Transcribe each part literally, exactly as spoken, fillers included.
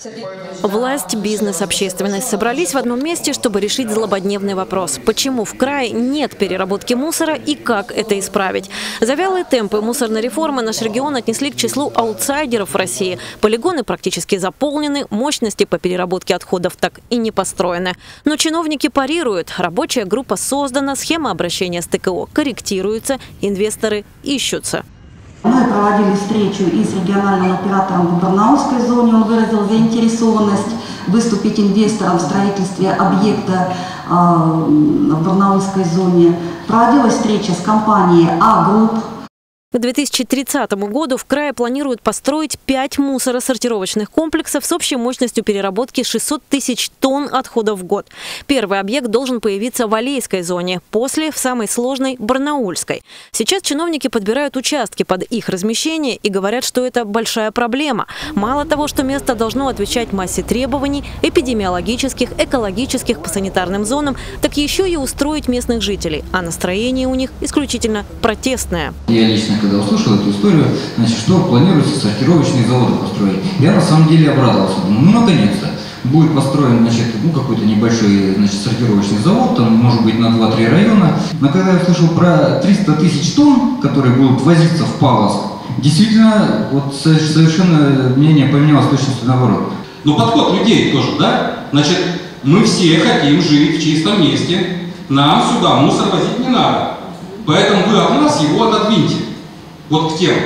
Власть, бизнес, общественность собрались в одном месте, чтобы решить злободневный вопрос. Почему в крае нет переработки мусора и как это исправить? Завялые темпы мусорной реформы наш регион отнесли к числу аутсайдеров в России. Полигоны практически заполнены, мощности по переработке отходов так и не построены. Но чиновники парируют. Рабочая группа создана, схема обращения с Тэ Ка О корректируется, инвесторы ищутся. Мы проводили встречу и с региональным оператором в Барнаульской зоне. Он выразил заинтересованность выступить инвестором в строительстве объекта э, в Барнаульской зоне. Проводилась встреча с компанией А Групп. К две тысячи тридцатому году в крае планируют построить пять мусоросортировочных комплексов с общей мощностью переработки шестьсот тысяч тонн отходов в год. Первый объект должен появиться в Алейской зоне, после в самой сложной Барнаульской. Сейчас чиновники подбирают участки под их размещение и говорят, что это большая проблема. Мало того, что место должно отвечать массе требований эпидемиологических, экологических по санитарным зонам, так еще и устроить местных жителей. А настроение у них исключительно протестное. Я лично, когда услышал эту историю, значит, что планируется сортировочные заводы построить, я на самом деле обрадовался. Думаю, ну, наконец-то будет построен, значит, ну, какой-то небольшой, значит, сортировочный завод, там, может быть, на два-три района. Но когда я услышал про триста тысяч тонн, которые будут возиться в Павловск, действительно, вот совершенно мнение поменялось точно наоборот. Но подход людей тоже, да? Значит, мы все хотим жить в чистом месте, нам сюда мусор возить не надо. Поэтому вы от нас его отодвиньте. Вот к тем.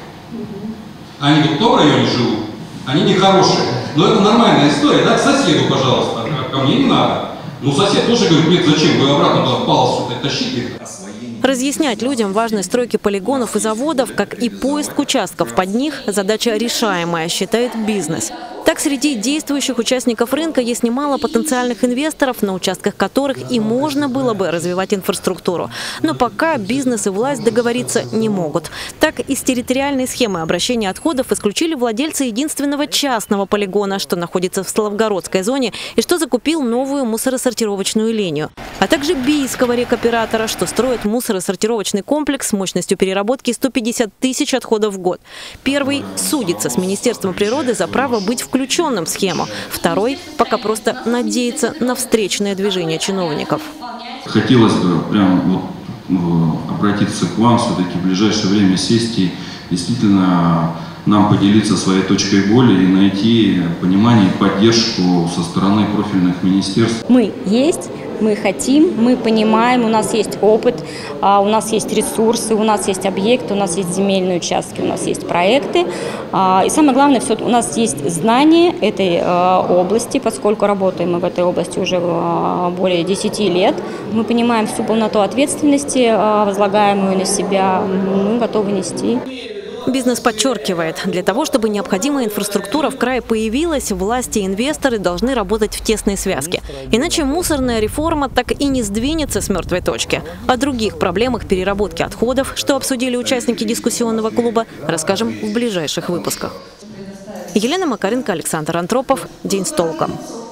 Они вот в том районе живут, они нехорошие. Но это нормальная история, да? К соседу, пожалуйста, ко мне не надо. Ну, сосед тоже говорит, нет, зачем, вы обратно туда в Павловск тащите. Разъяснять людям важность стройки полигонов и заводов, как и поиск участков под них, задача решаемая, считает бизнес. Так, среди действующих участников рынка есть немало потенциальных инвесторов, на участках которых и можно было бы развивать инфраструктуру. Но пока бизнес и власть договориться не могут. Так, из территориальной схемы обращения отходов исключили владельца единственного частного полигона, что находится в Славгородской зоне и что закупил новую мусоросортировочную линию. А также бийского рекоператора, что строит мусоросортировочный комплекс с мощностью переработки сто пятьдесят тысяч отходов в год. Первый судится с Министерством природы за право быть включенным в схему. Второй пока просто надеется на встречное движение чиновников. Хотелось бы прям вот обратиться к вам, все-таки в ближайшее время сесть и действительно нам поделиться своей точкой боли и найти понимание и поддержку со стороны профильных министерств. Мы есть, мы хотим, мы понимаем, у нас есть опыт, у нас есть ресурсы, у нас есть объекты, у нас есть земельные участки, у нас есть проекты. И самое главное, все, у нас есть знания этой области, поскольку работаем мы в этой области уже более десяти лет. Мы понимаем всю полноту ответственности, возлагаемую на себя, мы готовы нести. Бизнес подчеркивает, для того, чтобы необходимая инфраструктура в крае появилась, власти и инвесторы должны работать в тесной связке. Иначе мусорная реформа так и не сдвинется с мертвой точки. О других проблемах переработки отходов, что обсудили участники дискуссионного клуба, расскажем в ближайших выпусках. Елена Макаренко, Александр Антропов. День с толком.